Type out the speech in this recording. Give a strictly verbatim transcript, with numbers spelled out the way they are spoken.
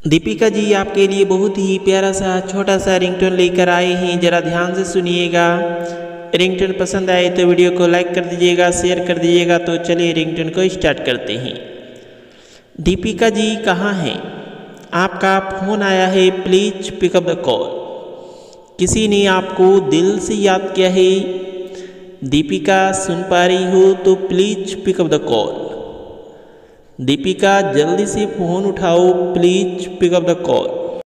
दीपिका जी आपके लिए बहुत ही प्यारा सा छोटा सा रिंगटोन लेकर आए हैं, ज़रा ध्यान से सुनिएगा। रिंगटोन पसंद आए तो वीडियो को लाइक कर दीजिएगा, शेयर कर दीजिएगा। तो चलिए रिंगटोन को स्टार्ट करते हैं। दीपिका जी कहाँ हैं? आपका फ़ोन आया है, प्लीज़ पिकअप द कॉल। किसी ने आपको दिल से याद किया है। दीपिका सुन पा रही हो तो please pickup the call. Deepika जल्दी से फ़ोन उठाओ, प्लीज़ पिकअप द कॉल।